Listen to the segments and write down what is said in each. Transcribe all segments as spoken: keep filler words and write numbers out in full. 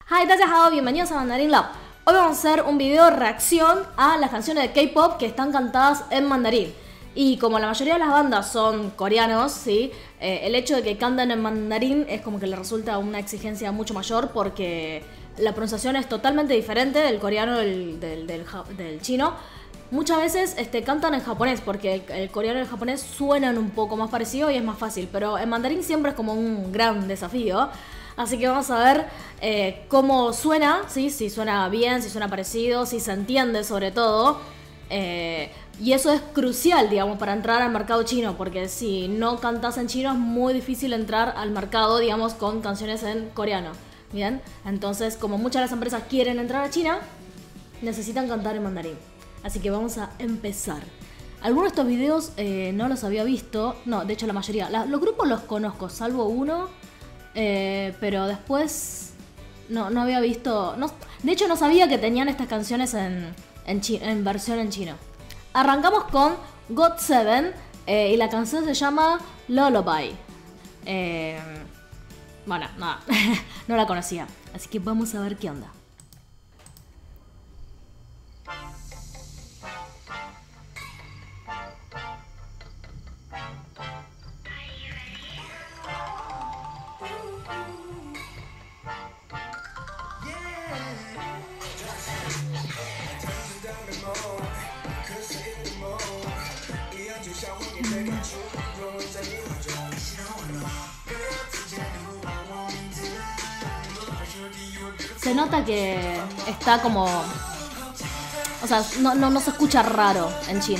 Hi, 大家好, bienvenidos a Mandarin Lab. Hoy vamos a hacer un video reacción a las canciones de K-pop que están cantadas en mandarín. Y como la mayoría de las bandas son coreanos, ¿sí? Eh, el hecho de que canten en mandarín es como que le resulta una exigencia mucho mayor porque la pronunciación es totalmente diferente del coreano del, del, del, del chino. Muchas veces este, cantan en japonés porque el, el coreano y el japonés suenan un poco más parecidos y es más fácil. Pero en mandarín siempre es como un gran desafío. Así que vamos a ver eh, cómo suena, ¿sí? Si suena bien, si suena parecido, si se entiende sobre todo. Eh, y eso es crucial, digamos, para entrar al mercado chino, porque si no cantas en chino es muy difícil entrar al mercado, digamos, con canciones en coreano. Bien, entonces como muchas de las empresas quieren entrar a China, necesitan cantar en mandarín. Así que vamos a empezar. Algunos de estos videos eh, no los había visto, no, de hecho la mayoría. La, los grupos los conozco, salvo uno. Eh, pero después no, no había visto no, de hecho no sabía que tenían estas canciones en, en, chi, en versión en chino. Arrancamos con God seven eh, y la canción se llama Lullaby. eh, Bueno, nada, no la conocía. Así que vamos a ver qué onda. Se nota que está como... O sea, no, no, no se escucha raro en chino.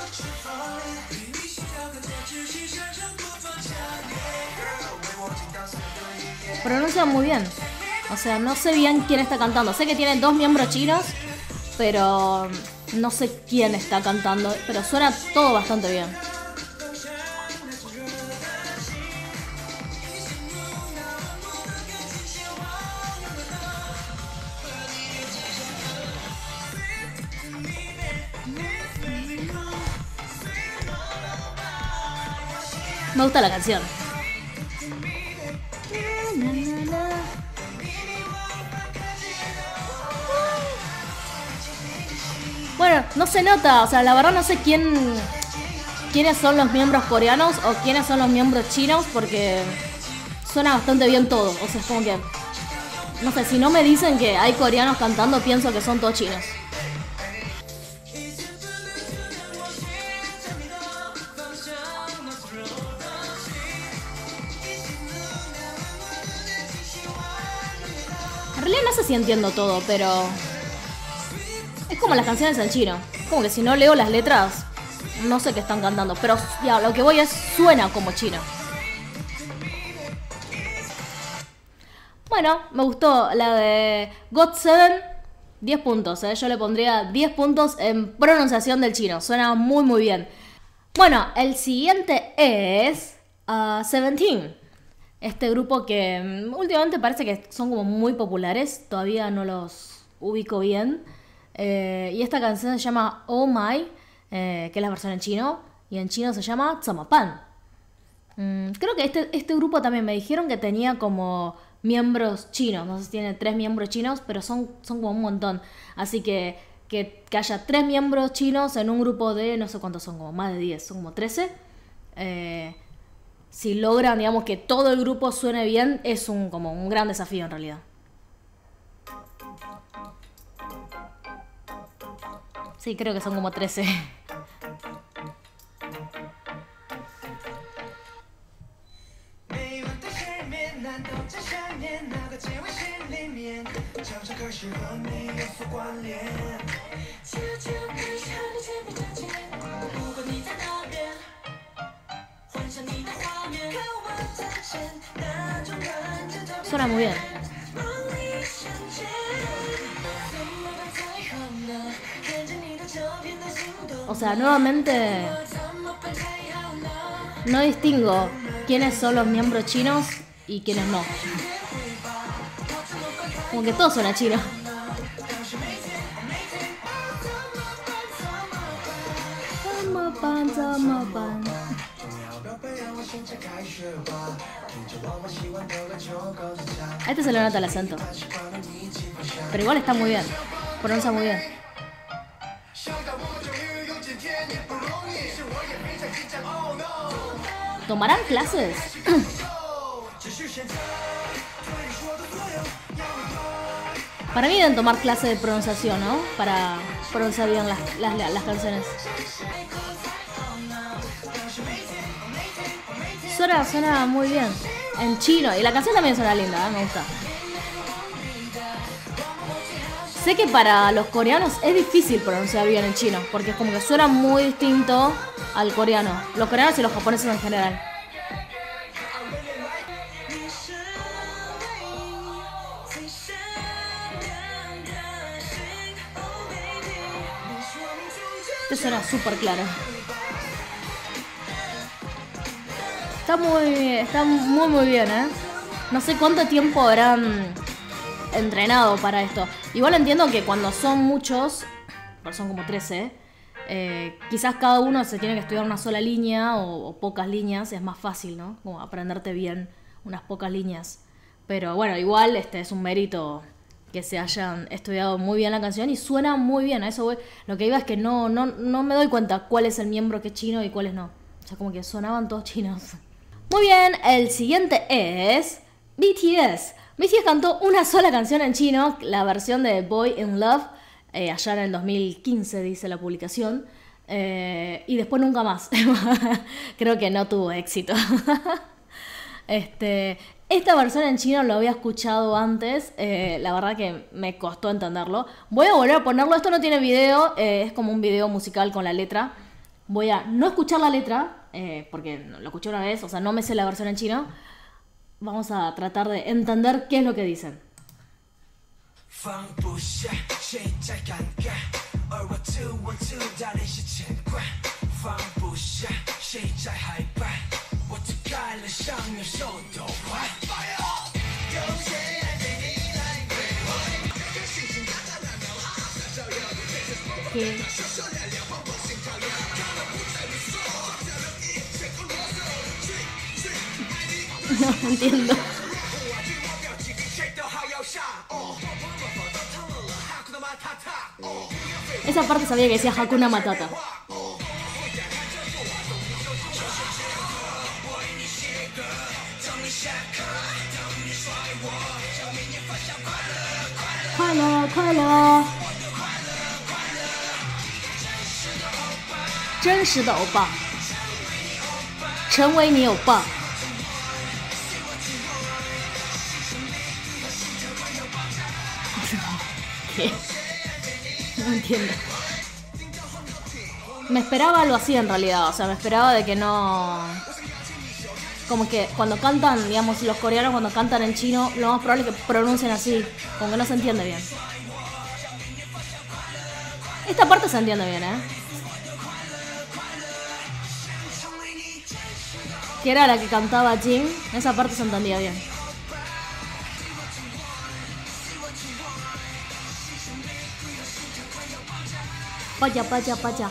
Pronuncian muy bien. O sea, no sé bien quién está cantando. Sé que tienen dos miembros chinos, pero no sé quién está cantando. Pero suena todo bastante bien. Me gusta la canción. Bueno, no se nota, o sea, la verdad no sé quién quiénes son los miembros coreanos o quiénes son los miembros chinos porque suena bastante bien todo. O sea, es como que, no sé, si no me dicen que hay coreanos cantando, pienso que son todos chinos. En realidad no sé si entiendo todo, pero es como las canciones en chino. Como que si no leo las letras, no sé qué están cantando. Pero ya, lo que voy es, suena como chino. Bueno, me gustó la de God seven, diez puntos. ¿eh? Yo le pondría diez puntos en pronunciación del chino. Suena muy muy bien. Bueno, el siguiente es uh, Seventeen. Este grupo que um, últimamente parece que son como muy populares. Todavía no los ubico bien. Eh, y esta canción se llama Oh My, eh, que es la versión en chino. Y en chino se llama Zamapan. Mm, creo que este, este grupo también me dijeron que tenía como miembros chinos. No sé si tiene tres miembros chinos, pero son, son como un montón. Así que, que que haya tres miembros chinos en un grupo de no sé cuántos son, como más de diez, son como trece. Eh, si logran, digamos, que todo el grupo suene bien, es un, como un gran desafío en realidad. Sí, creo que son como trece. Suena muy bien. O sea, nuevamente no distingo quiénes son los miembros chinos y quiénes no. Como que todo suena chino. A este se le nota el acento. Pero igual está muy bien. Pronuncia muy bien. ¿Tomarán clases? Para mí deben tomar clases de pronunciación, ¿no? Para pronunciar bien las, las, las canciones. Suena, suena muy bien. En chino. Y la canción también suena linda, ¿eh? Me gusta. Sé que para los coreanos es difícil pronunciar bien en chino, porque es como que suena muy distinto al coreano. Los coreanos y los japoneses en general. Esto suena súper claro. Está muy, está muy muy bien, ¿eh? No sé cuánto tiempo habrán entrenado para esto. Igual entiendo que cuando son muchos, pero son como trece, eh, quizás cada uno se tiene que estudiar una sola línea o, o pocas líneas, es más fácil, ¿no? Como aprenderte bien unas pocas líneas. Pero bueno, igual este es un mérito que se hayan estudiado muy bien la canción y suena muy bien. A eso voy. Lo que iba es que no, no, no me doy cuenta cuál es el miembro que es chino y cuáles no. O sea, como que sonaban todos chinos. Muy bien, el siguiente es B T S. B T S cantó una sola canción en chino, la versión de Boy in Love, eh, allá en el dos mil quince dice la publicación, eh, y después nunca más. Creo que no tuvo éxito. este, esta versión en chino lo había escuchado antes, eh, la verdad que me costó entenderlo. Voy a volver a ponerlo, esto no tiene video, eh, es como un video musical con la letra. Voy a no escuchar la letra, eh, porque lo escuché una vez, o sea, no me sé la versión en chino. Vamos a tratar de entender qué es lo que dicen. ¿Qué? No entiendo. Esa parte sabía que decía Hakuna Matata. Kuala, kuala. 真实的欧巴，成为你欧巴。No entiendo. Me esperaba algo así en realidad, o sea, me esperaba de que no... Como que cuando cantan, digamos, los coreanos cuando cantan en chino, lo más probable es que pronuncien así, como que no se entiende bien. Esta parte se entiende bien, ¿eh? Que era la que cantaba Jin, esa parte se entendía bien. Vaya, vaya, vaya.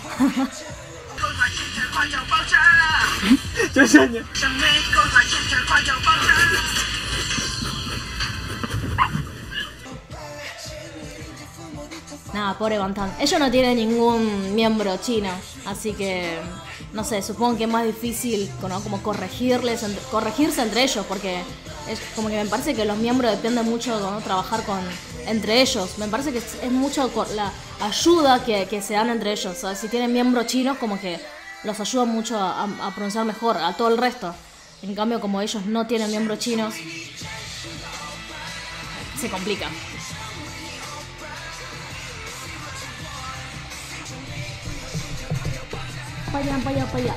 Nada, pobre Bantan. Ellos no tienen ningún miembro chino, así que no sé, supongo que es más difícil, ¿no? Como corregirles, corregirse entre ellos, porque es como que me parece que los miembros dependen mucho de, ¿no? Trabajar con entre ellos. Me parece que es, es mucho la ayuda que, que se dan entre ellos. O sea, si tienen miembros chinos, como que los ayuda mucho a, a pronunciar mejor a todo el resto. En cambio, como ellos no tienen miembros chinos, se complica. Para allá, para allá, para allá.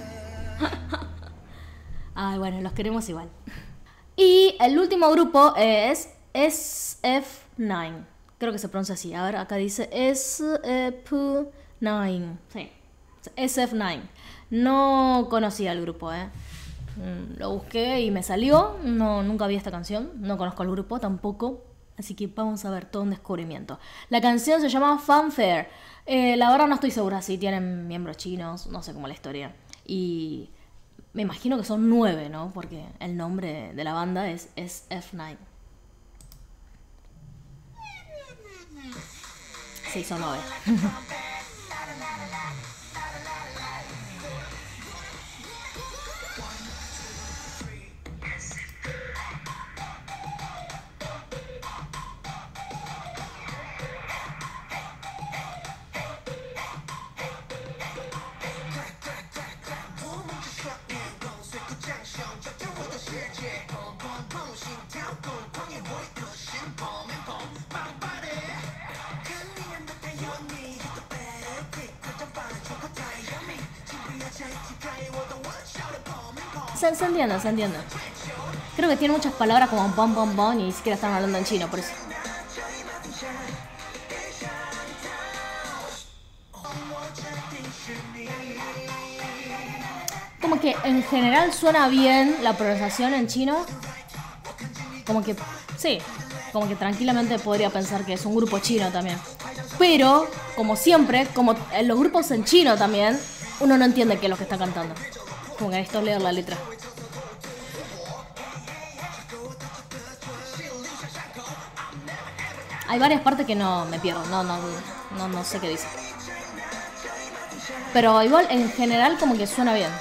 Ay, bueno, los queremos igual. Y el último grupo es S F nueve. Creo que se pronuncia así. A ver, acá dice S F nueve. Sí, S F nueve. No conocía el grupo, ¿eh? Lo busqué y me salió. No, nunca vi esta canción. No conozco el grupo tampoco. Así que vamos a ver todo un descubrimiento. La canción se llama Fanfare. Eh, la verdad no estoy segura si tienen miembros chinos. No sé cómo la historia. Y me imagino que son nueve, ¿no? Porque el nombre de la banda es S F nueve. se hizo novia. Se, se entiende, se entiende. Creo que tiene muchas palabras como bom bom bom y ni siquiera están hablando en chino, por eso. Como que en general suena bien la pronunciación en chino. Como que, sí, como que tranquilamente podría pensar que es un grupo chino también. Pero, como siempre, como en los grupos en chino también, uno no entiende qué es lo que está cantando. Como que esto es leer la letra. Hay varias partes que no me pierdo, no, no, no, no sé qué dice. Pero igual en general como que suena bien.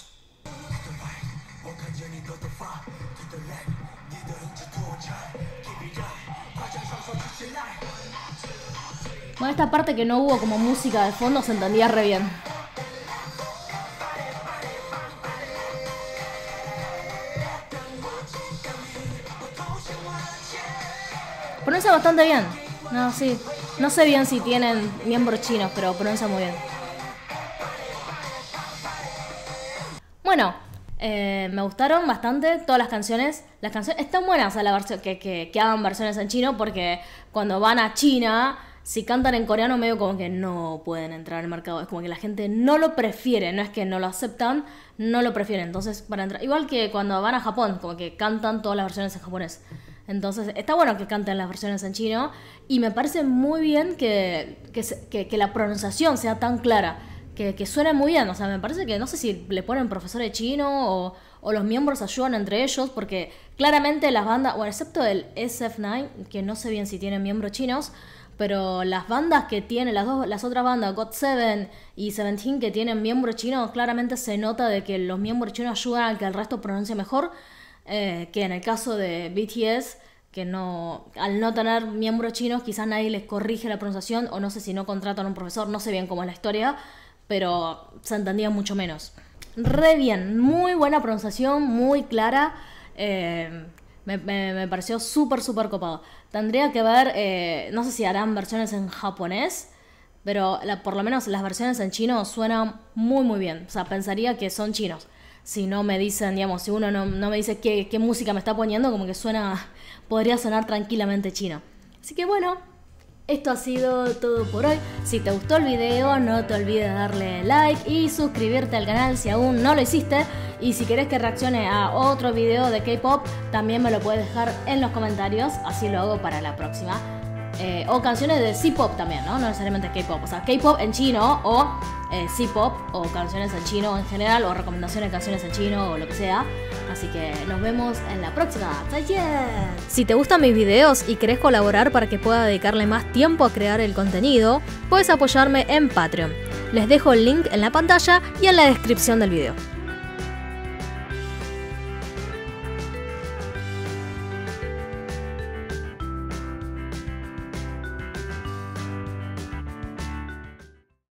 Bueno, esta parte que no hubo como música de fondo se entendía re bien. Pronuncia bastante bien. No, sí. No sé bien si tienen miembros chinos, pero pronuncia muy bien. Bueno, eh, me gustaron bastante todas las canciones. Las canciones están buenas a la versión que, que, que hagan versiones en chino, porque cuando van a China, si cantan en coreano medio como que no pueden entrar al mercado. Es como que la gente no lo prefiere, no es que no lo aceptan, no lo prefieren. Entonces, para entrar, igual que cuando van a Japón, como que cantan todas las versiones en japonés. Entonces, está bueno que canten las versiones en chino. Y me parece muy bien que, que, que, que la pronunciación sea tan clara. Que, que suene muy bien. O sea, me parece que no sé si le ponen profesor de chino o, o los miembros ayudan entre ellos. Porque claramente las bandas, bueno, excepto el S F nueve, que no sé bien si tienen miembros chinos. Pero las bandas que tienen, las dos, las otras bandas, got seven y Seventeen, que tienen miembros chinos, claramente se nota de que los miembros chinos ayudan a que el resto pronuncie mejor. Eh, que en el caso de B T S, que no, al no tener miembros chinos, quizás nadie les corrige la pronunciación, o no sé si no contratan a un profesor, no sé bien cómo es la historia, pero se entendía mucho menos. Re bien, muy buena pronunciación, muy clara, eh, me, me, me pareció súper, súper copado. Tendría que ver, eh, no sé si harán versiones en japonés, pero la, por lo menos las versiones en chino suenan muy, muy bien. O sea, pensaría que son chinos. Si no me dicen, digamos, si uno no, no me dice qué, qué música me está poniendo, como que suena, podría sonar tranquilamente chino. Así que bueno, esto ha sido todo por hoy. Si te gustó el video, no te olvides darle like y suscribirte al canal si aún no lo hiciste. Y si querés que reaccione a otro video de K-pop, también me lo puedes dejar en los comentarios, así lo hago para la próxima. Eh, o canciones de C-pop también, ¿no? No necesariamente K-pop, o sea, K-pop en chino o eh, C-pop o canciones en chino en general o recomendaciones de canciones en chino o lo que sea. Así que nos vemos en la próxima. ¡Zaijian! Si te gustan mis videos y querés colaborar para que pueda dedicarle más tiempo a crear el contenido, puedes apoyarme en Patreon. Les dejo el link en la pantalla y en la descripción del video.